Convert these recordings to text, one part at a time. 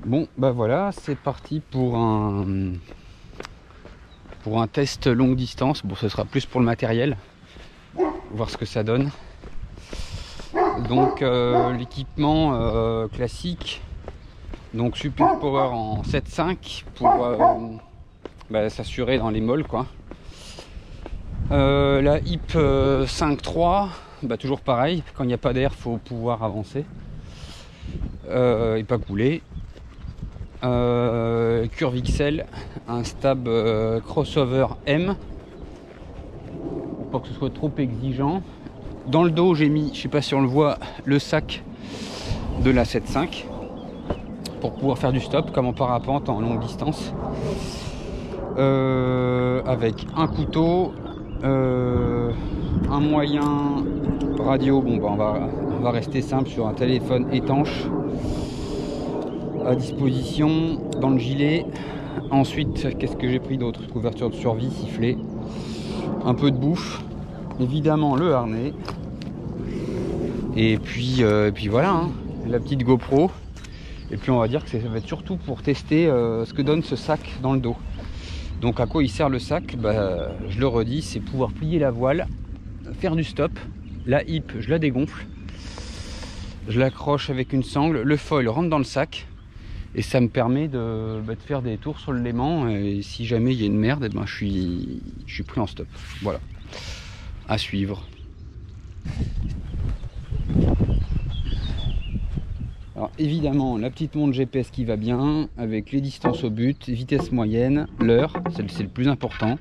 Bon bah voilà, c'est parti pour un test longue distance. Bon, ce sera plus pour le matériel, voir ce que ça donne. Donc l'équipement classique, donc Super Power en 7.5 pour s'assurer dans les molles quoi. La HIP 5.3, toujours pareil, quand il n'y a pas d'air faut pouvoir avancer et pas couler. Curve XL, un stab crossover M, pas que ce soit trop exigeant. Dans le dos j'ai mis, je sais pas si on le voit, le sac de la 7.5 pour pouvoir faire du stop comme en parapente en longue distance, avec un couteau, un moyen radio. Bon on va rester simple sur un téléphone étanche à disposition dans le gilet. Ensuite, qu'est-ce que j'ai pris d'autre? Couverture de survie, sifflet, un peu de bouffe, évidemment le harnais, et puis voilà, hein, la petite GoPro. Et puis on va dire que ça va être surtout pour tester ce que donne ce sac dans le dos. Donc à quoi il sert le sac? Je le redis, c'est pouvoir plier la voile, faire du stop. La HIP, je la dégonfle, je l'accroche avec une sangle, le foil rentre dans le sac. Et ça me permet de faire des tours sur le Léman. Et si jamais il y a une merde, je suis pris en stop. Voilà, à suivre. Alors évidemment, la petite montre GPS qui va bien, avec les distances au but, vitesse moyenne, l'heure, c'est le plus important.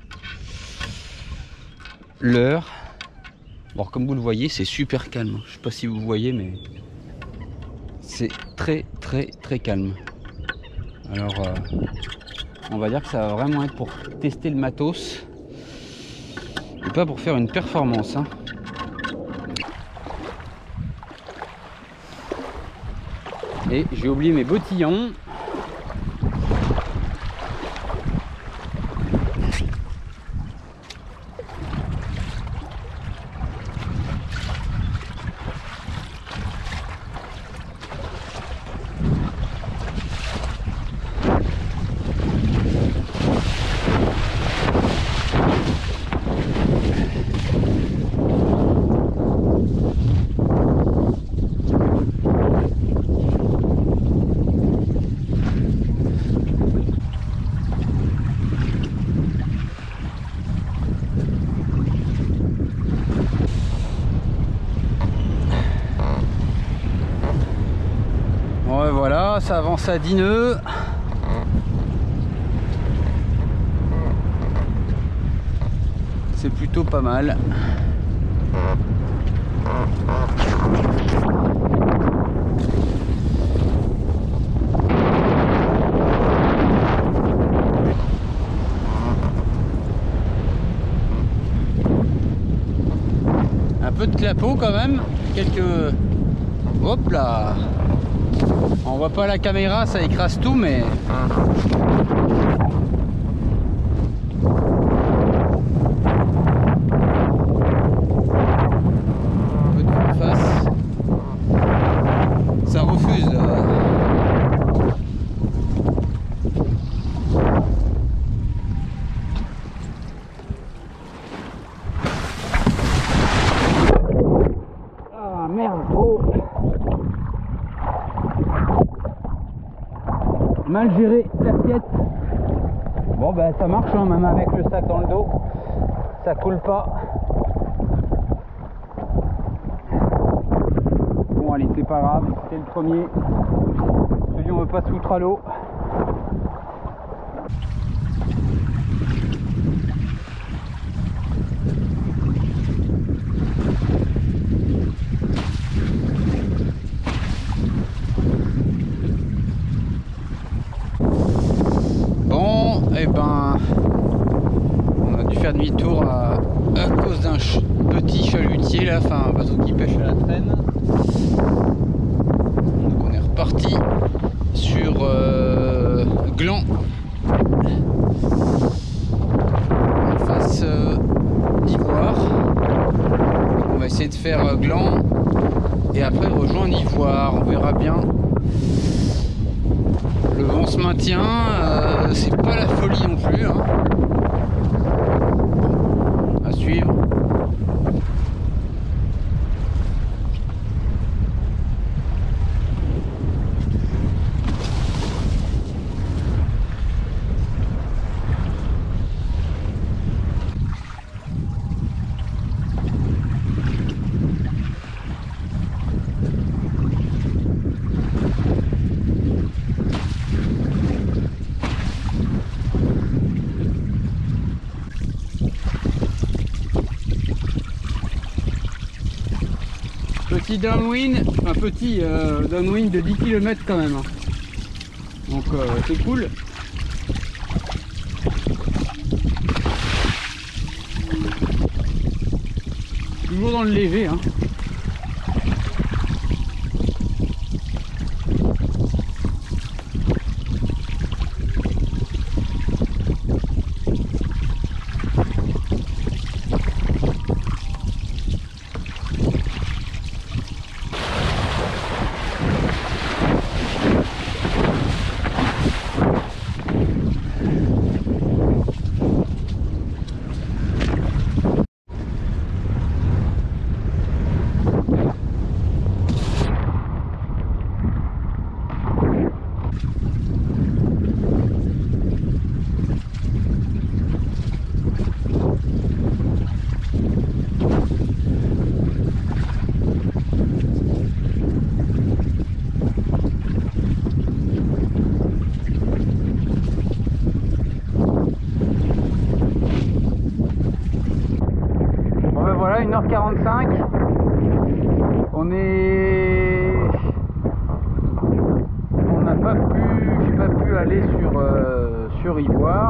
L'heure. Bon, comme vous le voyez, c'est super calme. Je sais pas si vous voyez, mais c'est très calme. Alors on va dire que ça va vraiment être pour tester le matos et pas pour faire une performance, hein. Et j'ai oublié mes bottillons. Ouais, voilà, ça avance à 10 nœuds. C'est plutôt pas mal. Un peu de clapot quand même, quelques... Hop là! On voit pas la caméra, ça écrase tout, mais... Un peu de vent de face. Ça refuse. Ah merde, oh. Mal géré l'assiette. Bon ça marche, hein, même avec le sac dans le dos, ça coule pas. Bon allez, c'est pas grave, c'est le premier. Celui on veut pas se foutre à l'eau. On a dû faire demi-tour à cause d'un petit chalutier là, enfin un bateau qui pêche à la traîne. Donc on est reparti sur Gland, en face d'Ivoire. On va essayer de faire Gland et après rejoindre Ivoire, on verra bien. Le vent se maintient, c'est pas la folie non plus, hein. À suivre. Petit downwind, un petit downwind de 10 km quand même, hein. Donc c'est cool. Toujours dans le léger, hein. Bon ben voilà, 1h45. On n'a pas pu, j'ai pas pu aller sur Ivoire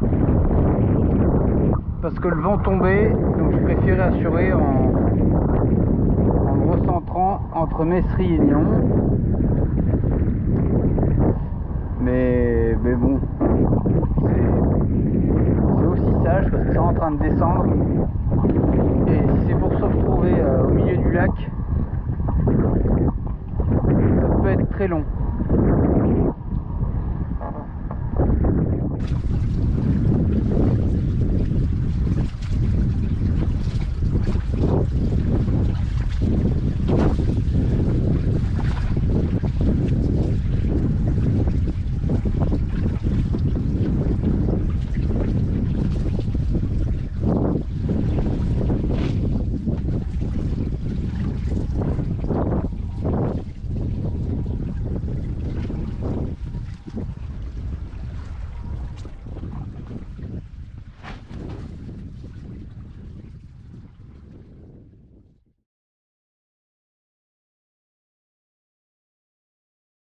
parce que le vent tombait, donc je préférais assurer en me recentrant entre Messery et Lyon. Mais bon, c'est aussi sage parce que c'est en train de descendre. Et si c'est pour se retrouver au milieu du lac, ça peut être très long.